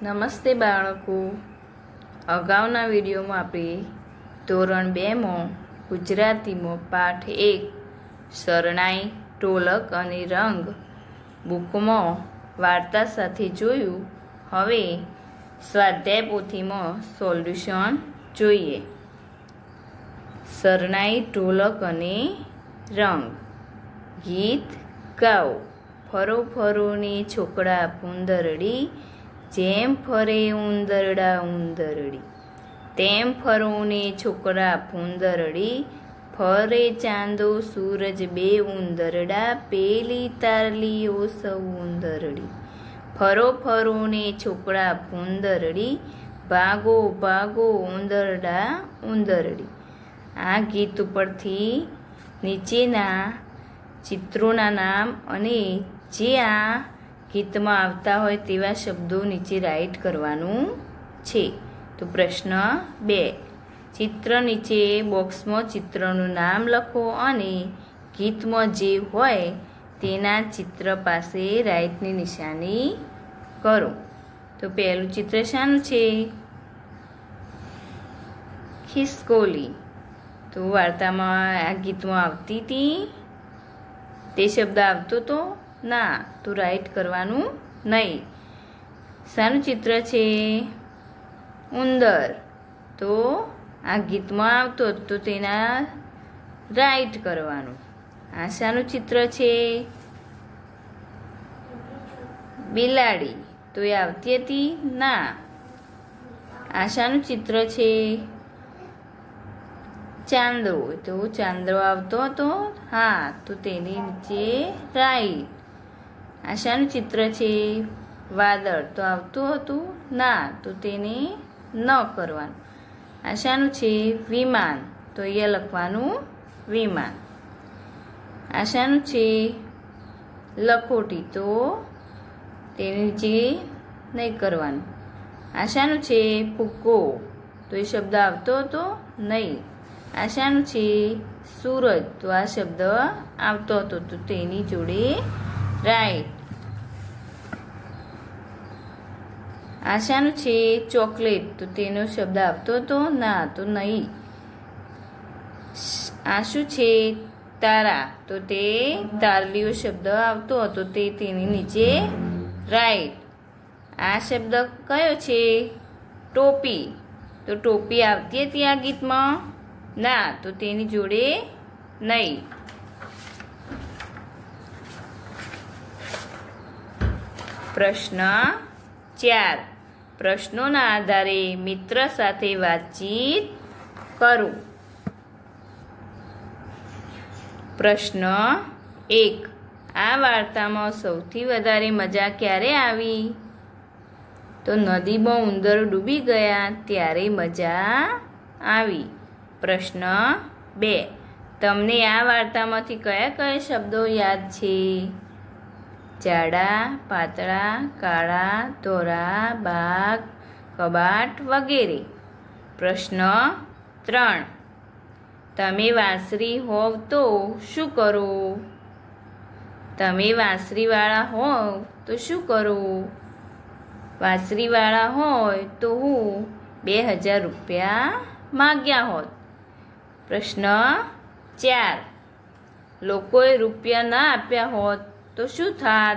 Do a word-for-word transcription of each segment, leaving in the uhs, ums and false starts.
નમસ્તે બાળકો, અગાઉના વિડીયોમાં આપણે ધોરણ બેમાં ગુજરાતીમાં પાઠ એક શરણાઈ, ઢોલક અને રંગ બુકમાં વાર્તા સાથે જોયું. હવે સ્વાધ્યાય પોથીમાં સોલ્યુશન જોઈએ. શરણાઈ, ઢોલક અને રંગ. ગીત ગાઓ. ફરો ફરો ને છોકરા પૂંદરડી, જેમ ફરે ઉંદરડા ઉંદરડી, તેમ ફરો ને છોકરા પૂંદરડી, ફરે ચાંદો સૂરજ બે ઉંદરડા, પેલી તારલીઓ સૌ ઉંદરડી. ફરો ફરો ને છોકરા પૂંદરડી, ભાગો ભાગો ઉંદરડા ઉંદરડી. આ ગીત ઉપરથી નીચેના ચિત્રોના નામ અને જે આ ગીતમાં આવતા હોય તેવા શબ્દો નીચે રાઈટ કરવાનું છે. તો પ્રશ્ન બે, ચિત્ર નીચે બોક્સમાં ચિત્રનું નામ લખો અને ગીતમાં જે હોય તેના ચિત્ર પાસે રાઈટની નિશાની કરો. તો પહેલું ચિત્ર શાનું છે? ખિસકોલી. તો વાર્તામાં આ ગીતમાં આવતી હતી તે શબ્દ આવતો તો ના, તો રાઈટ કરવાનું નહીં. શાનું ચિત્ર છે? ઉંદર. તો આ ગીતમાં આવતો તો તેના રાઈટ કરવાનું. આ શાનું ચિત્ર છે? બિલાડી. તો એ આવતી હતી ના. આ શાનું ચિત્ર છે? ચાંદો. તો ચાંદો આવતો હતો હા, તો તેની નીચે રાઈટ. આ શાનું ચિત્ર છે? વાદળ. તો આવતું હતું ના, તો તેને ન કરવાનું. આ શાનું છે? વિમાન. તો અહીંયા લખવાનું વિમાન. આ શાનું છે? લખોટી. તો તેની નીચે નહીં કરવાનું. આ શાનું છે? ફુગ્ગો. તો એ શબ્દ આવતો હતો નહીં. આ શાનું છે? સૂરજ. તો આ શબ્દ આવતો હતો તો તેની જોડે રાઈટ. આ શાનું છે? ચોકલેટ. તો તેનો શબ્દ આવતો હતો ના, તો નહીં. આ શું છે? તારા. તો તે તારલીઓ શબ્દ આવતો હતો તે તેની નીચે રાઈટ. આ શબ્દ કયો છે? ટોપી. તો ટોપી આવતી હતી આ ગીતમાં ના, તો તેની જોડે નહીં. પ્રશ્ન ચાર, પ્રશ્નોના આધારે મિત્ર સાથે વાતચીત કરો. પ્રશ્ન એક, આ વાર્તામાં સૌથી વધારે મજા ક્યારે આવી? તો નદીમાં ઉંદર ડૂબી ગયા ત્યારે મજા આવી. પ્રશ્ન બે, તમને આ વાર્તામાંથી કયા કયા શબ્દો યાદ છે? જાડા, પાતળા, કાળા, ધોળા, બાગ, કબાટ વગેરે. પ્રશ્ન ત્રણ, તમે વાંસળી હોવ તો શું કરો? તમે વાંસળીવાળા હોવ તો શું કરો? વાંસળીવાળા હોય તો હું બે હજાર રૂપિયા માગ્યા હોત. પ્રશ્ન ચાર, લોકોએ રૂપિયા ના આપ્યા હોત તો શું થાત?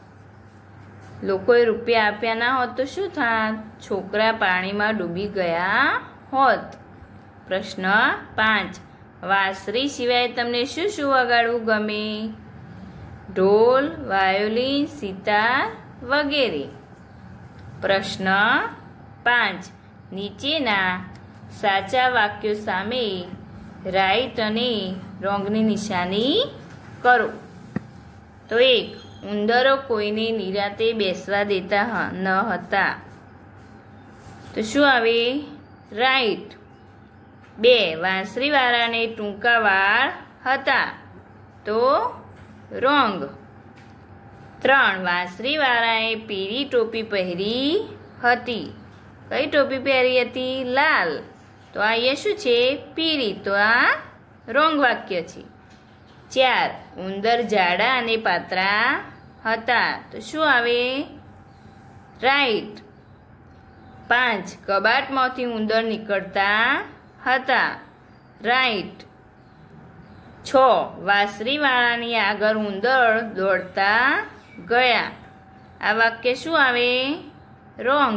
લોકોએ રૂપિયા આપ્યા ના હોત તો શું થાત? છોકરા પાણીમાં ડૂબી ગયા હોત. પ્રશ્ન પાંચ, વાંસળી સિવાય તમને શું શું વગાડવું ગમે? ઢોલ, વાયોલિન, સિતાર વગેરે. પ્રશ્ન પાંચ, નીચેના સાચા વાક્યો સામે રાઈટ અને રોંગની નિશાની કરો. તો એક, ઉંદરો કોઈને નિરાતે બેસવા દેતા ન હતા. તો શું આવે? રાઈટ. બે, વાંસળીવાળાને ટૂંકા વાળ હતા. તો રોંગ. ત્રણ, વાંસળીવાળાએ પીળી ટોપી પહેરી હતી. કઈ ટોપી પહેરી હતી? લાલ. તો આ અહીંયા શું છે? પીળી. તો આ રોંગ વાક્ય છે. ચાર, ઉંદર જાડા અને પાતળા હતા. તો શું આવે? રાઈટ. પાંચ કબાટમાંથી ઉંદર નીકળતા હતા, રાઈટ. છ વાંસળીવાળાની આગળ ઉંદર દોડતા ગયા. આ વાક્ય શું આવે? રોંગ.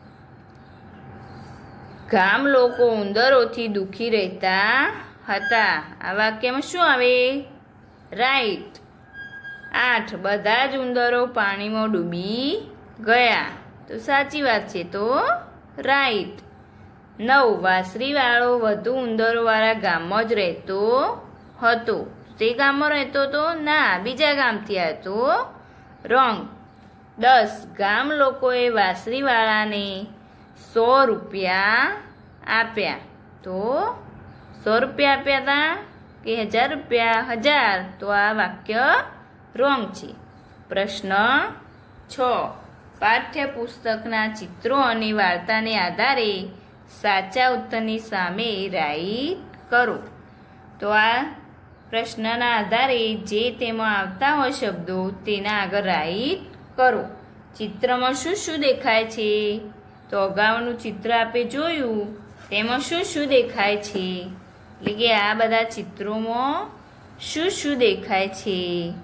ગામ લોકો ઉંદરોથી દુઃખી રહેતા હતા. આ વાક્યમાં શું આવે? રાઈટ. આઠ બધા જ ઉંદરો પાણીમાં ડૂબી ગયા. તો સાચી વાત છે, તો રાઈટ. નવ વાંસળીવાળો વધુ ઉંદરોવાળા ગામમાં જ રહેતો હતો. તે ગામમાં રહેતો હતો? ના, બીજા ગામથી આવ્યો. રોંગ. દસ ગામ લોકોએ વાંસળીવાળાને સો રૂપિયા આપ્યા. તો સો રૂપિયા આપ્યા હતા કે હજાર રૂપિયા? હજાર. તો આ વાક્ય રોંગ છે. પ્રશ્ન છ પાઠ્યપુસ્તકના ચિત્રો અને વાર્તાને આધારે સાચા ઉત્તરની સામે રાઈટ કરો. તો આ પ્રશ્નના આધારે જે તેમાં આવતા હોય શબ્દો તેના આગળ રાઈટ કરો. ચિત્રમાં શું શું દેખાય છે? તો અગાઉનું ચિત્ર આપણે જોયું તેમાં શું શું દેખાય છે? એટલે કે આ બધા ચિત્રોમાં શું શું દેખાય છે?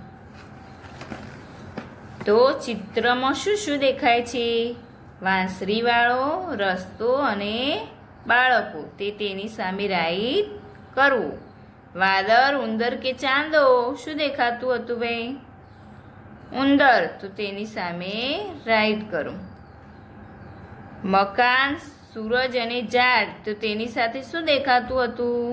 તો ચિત્રમાં શું શું દેખાય છે? વાંસળીવાળો, રસ્તો અને બાળકો. તે તેની સામે રાઈટ કરવું. વાદળ, ઉંદર કે ચાંદો શું દેખાતું હતું ભાઈ? ઉંદર. તો તેની સામે રાઈટ કરો. મકાન, સૂરજ અને ઝાડ. તો તેની સાથે શું દેખાતું હતું?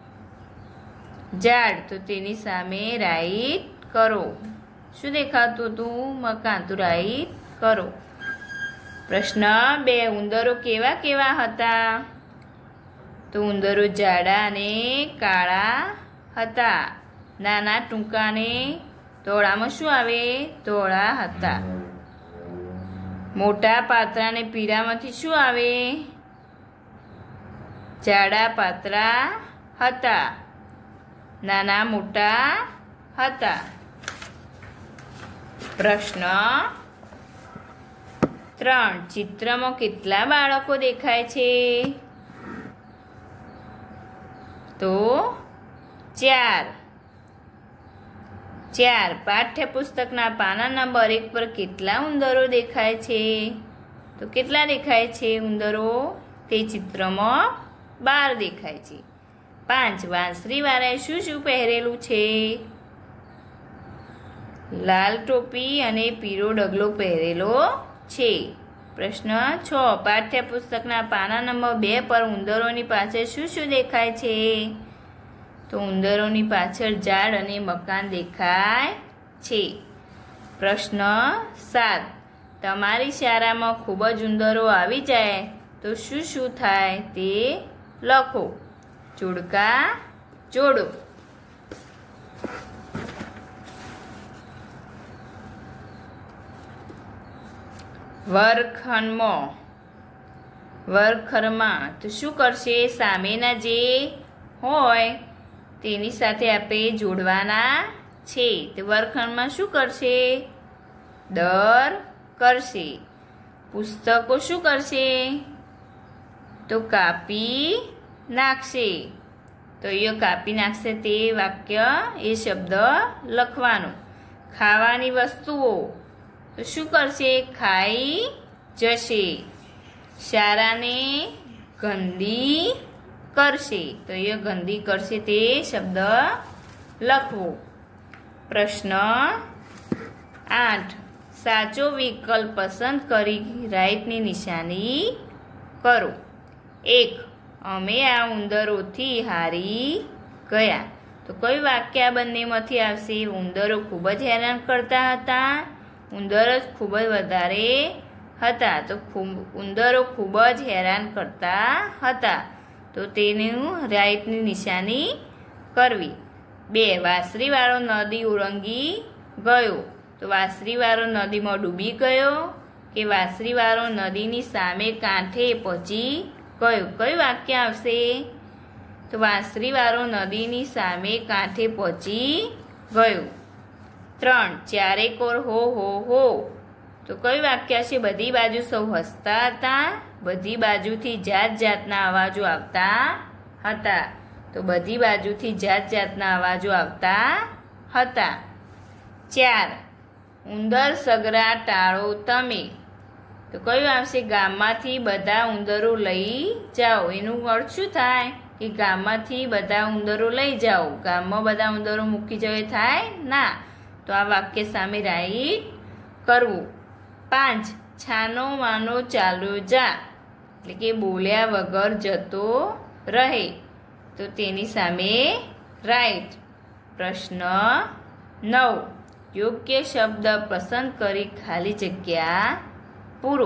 ઝાડ. તો તેની સામે રાઈટ કરો. શું દેખાતું હતું? મકાન. તો રાઈટ કરો. પ્રશ્ન બે ઉંદરો કેવા કેવા હતા? તો ઉંદરો જાડા અને કાળા હતા. નાના, ટૂંકા અને ધોળામાં શું આવે? ધોળા હતા. મોટા, પાતળા અને પીળામાંથી શું આવે? જાડા, પાતળા હતા. નાના, મોટા હતા. પ્રશ્ન ત્રણ ચિત્રમાં કેટલા બાળકો દેખાય છે? તો ચાર. ચાર પાઠ્યપુસ્તકના પાના નંબર એક પર કેટલા ઉંદરો દેખાય છે? તો કેટલા દેખાય છે ઉંદરો? તે ચિત્રમાં બાર દેખાય છે. પાંચ વાંસળીવાળાએ શું શું પહેરેલું છે? લાલ ટોપી અને પીળો ડગલો પહેરેલો છે. પ્રશ્ન છ પાઠ્યપુસ્તકના પાના નંબર બે પર ઉંદરોની પાછળ શું શું દેખાય છે? તો ઉંદરોની પાછળ ઝાડ અને મકાન દેખાય છે. પ્રશ્ન સાત તમારી શાળામાં ખૂબ જ ઉંદરો આવી જાય તો શું શું થાય તે લખો. જોડકા જોડો. વર્ગખંડમાં વર્ગખંડમાં તો શું કરશે? સામેના જે હોય તેની સાથે આપણે જોડવાના છે. તો વર્ગખંડમાં શું કરશે? દર કરશે. પુસ્તકો શું કરશે? તો કાપી નાખશે. તો એ કાપી નાખશે તે વાક્ય એ શબ્દ લખવાનું. ખાવાની વસ્તુઓ તો શું કરશે? ખાઈ જશે. શાળાને ગંદી કરશે. તો એ ગંદી કરશે તે શબ્દ લખવો. પ્રશ્ન આઠ સાચો વિકલ્પ પસંદ કરી રાઈટની નિશાની કરો. એક અમે આ ઉંદરોથી હારી ગયા. તો કયું વાક્ય આ બંનેમાંથી આવશે? ઉંદરો ખૂબ જ હેરાન કરતા હતા. ઉંદર જ ખૂબ જ વધારે હતા. તો ખૂબ ઉંદરો ખૂબ જ હેરાન કરતા હતા. તો તેનું રાઈટની નિશાની કરવી. બે વાંસળીવાળો નદી ઓળંગી ગયો. તો વાંસળીવાળો નદીમાં ડૂબી ગયો કે વાંસળીવાળો નદીની સામે કાંઠે પહોંચી ગયો? કયું વાક્ય આવશે? તો વાંસળીવાળો નદીની સામે કાંઠે પહોંચી ગયો. ત્રણ ચારેકોર હો હો હો. તો કયું વાક્ય છે? બધી બાજુ સૌ હસતા હતા. બધી બાજુથી જાત જાતના અવાજો આવતા હતા. તો બધી બાજુથી જાત જાતના અવાજો આવતા હતા. ચાર, ઉંદર સગરા ટાળો તમે. તો કયું આવશે? ગામમાંથી બધા ઉંદરો લઈ જાઓ. એનું અર્થ શું થાય કે ગામમાંથી બધા ઉંદરો લઈ જાઓ. ગામમાં બધા ઉંદરો મૂકી જાઓ એ થાય ના. તો આ વાક્ય સામે રાઈટ કરવું. પાંચ, છાનો માનો ચાલ્યો જા, એટલે કે બોલ્યા વગર જતો રહે. તો તેની સામે રાઈટ. પ્રશ્ન નવ, યોગ્ય શબ્દ પસંદ કરી ખાલી જગ્યા પૂરો.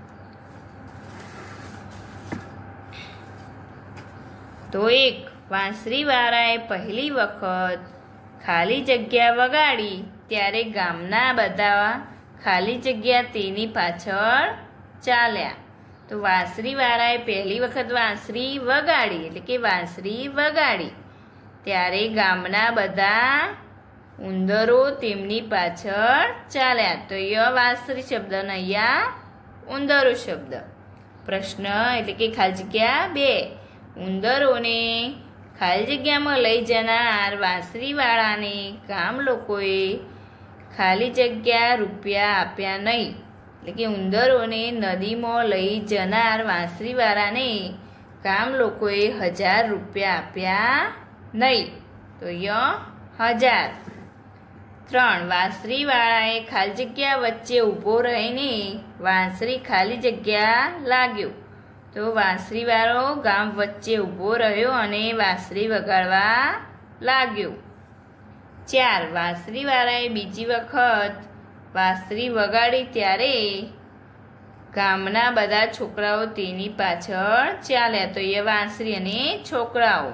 તો એક, વાંસળીવાળાએ પહેલી વખત ખાલી જગ્યા વગાડી ત્યારે ગામના બધા ખાલી જગ્યા તેની પાછળ ચાલ્યા. તો વાંસળીવાળાએ પહેલી વખત વાંસળી વગાડી એટલે કે વાંસળી વગાડી ત્યારે ગામના બધા ઉંદરો તેમની પાછળ ચાલ્યા. તો ય વાંસળી શબ્દ ને અહીંયા ઉંદરો શબ્દ. પ્રશ્ન એટલે કે ખાલી જગ્યા બે, ઉંદરોને ખાલી જગ્યામાં લઈ જનાર વાંસળીવાળાને ગામ લોકોએ ખાલી જગ્યા રૂપિયા આપ્યા નહીં. એટલે કે ઉંદરોને નદીમાં લઈ જનાર વાંસળીવાળાને ગામ લોકોએ હજાર રૂપિયા આપ્યા નહીં. તો ય હજાર. ત્રણ, વાંસળીવાળાએ ખાલી જગ્યા વચ્ચે ઊભો રહીને વાંસળી ખાલી જગ્યા લાગ્યો. તો વાંસળીવાળો ગામ વચ્ચે ઊભો રહ્યો અને વાંસળી વગાડવા લાગ્યો. ચાર, વાંસળીવાળાએ બીજી વખત વાંસળી વગાડી ત્યારે ગામના બધા છોકરાઓ તેની પાછળ ચાલ્યા. તો એ વાંસળી અને છોકરાઓ.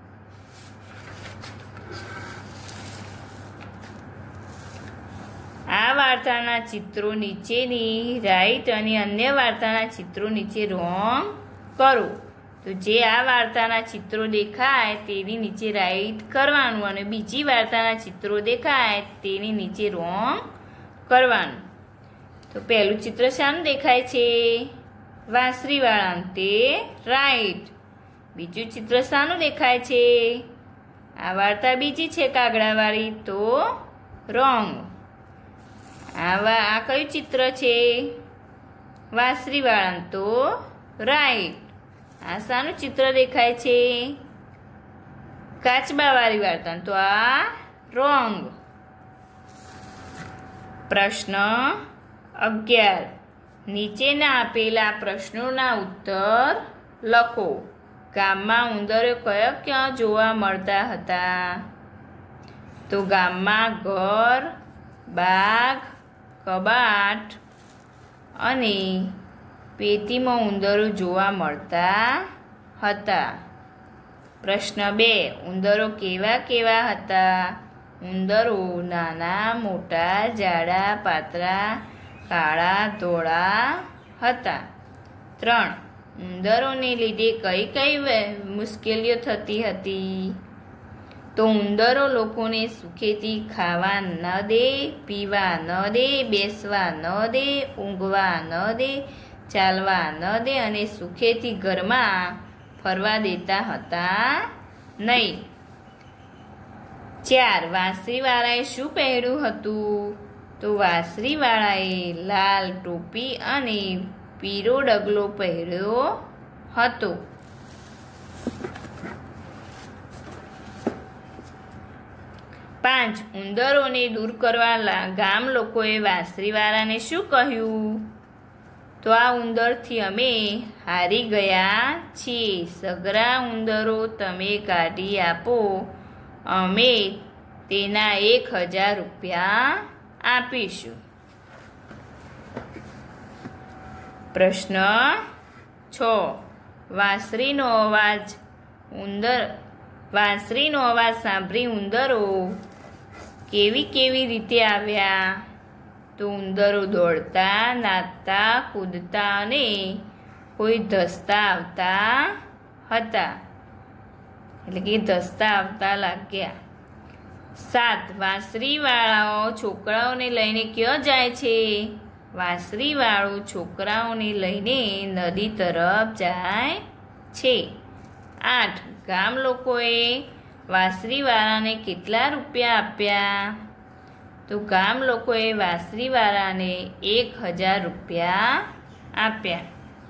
આ વાર્તાના ચિત્રો નીચેની રાઈટ અને અન્ય વાર્તાના ચિત્રો નીચે રોંગ કરો. તો જે આ વાર્તાના ચિત્રો દેખાય તેની નીચે રાઈટ કરવાનું અને બીજી વાર્તાના ચિત્રો દેખાય તેની નીચે રોંગ કરવાનું. તો પહેલું ચિત્ર શાનું દેખાય છે? વાંસળીવાળાનું, તે રાઈટ. બીજું ચિત્ર શાનું દેખાય છે? આ વાર્તા બીજી છે કાગડાવાળી, તો રોંગ. આવા આ કયું ચિત્ર છે? વાંસળીવાળાનું, તો રાઈટ. આ શાનું ચિત્ર દેખાય છે? કાચબાવાળી વાર્તાનું, તો આ રોંગ. પ્રશ્ન અગિયાર, નીચેના આપેલા પ્રશ્નોના ઉત્તર લખો. ગામમાં ઉંદરો કયા ક્યાં જોવા મળતા હતા? તો ગામમાં ઘર, બાગ, કબાટ અને પેટીમાં ઉંદરો જોવા મળતા હતા. પ્રશ્ન બે, ઉંદરો કેવા કેવા હતા? ઉંદરો નાના, મોટા, જાડા, પાતળા, કાળા, ધોળા હતા. ત્રણ, ઉંદરોને લીધે કઈ કઈ મુશ્કેલીઓ થતી હતી? તો ઉંદરો લોકોને સુખેથી ખાવા ન દે, પીવા ન દે, બેસવા ન દે, ઊંઘવા ન દે, ચાલવા ન દે અને સુખેથી ઘરમાં ફરવા દેતા હતા નહીં. ચાર, વાંસળીવાળાએ શું પહેર્યું હતું? તો વાંસળીવાળાએ લાલ ટોપી અને પીળો ડગલો પહેર્યો હતો. પાંચ, ઉંદરોને દૂર કરવા ગામ લોકોએ વાંસળીવાળાને શું કહ્યું? તો આ ઉંદરથી અમે હારી ગયા છીએ. સગરા ઉંદરો તમે કાઢી આપો, અમે તેના એક હજાર રૂપિયા આપીશું. પ્રશ્ન છ, વાંસળીનો અવાજ ઉંદર વાંસળીનો અવાજ સાંભળી ઉંદરો કેવી કેવી રીતે આવ્યા? તો ઉંદરો દોડતા, નાચતા, કૂદતા અને કોઈ ધસતા આવતા હતા. એટલે કે ધસતા આવતા લાગ્યા. સાત, વાંસળીવાળાઓ છોકરાઓને લઈને ક્યાં જાય છે? વાંસળીવાળું છોકરાઓને લઈને નદી તરફ જાય છે. આઠ ગામ લોકોએ વાંસળીવાળાને કેટલા રૂપિયા આપ્યા? તો ગામ લોકોએ વાંસળીવાળાને એક હજાર રૂપિયા આપ્યા.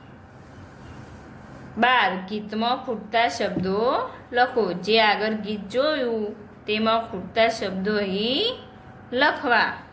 બાર ગીતમાં ખૂટતા શબ્દો લખો. જે આગળ ગીત જોયું તેમાં ખૂટતા શબ્દો અહીં લખવા.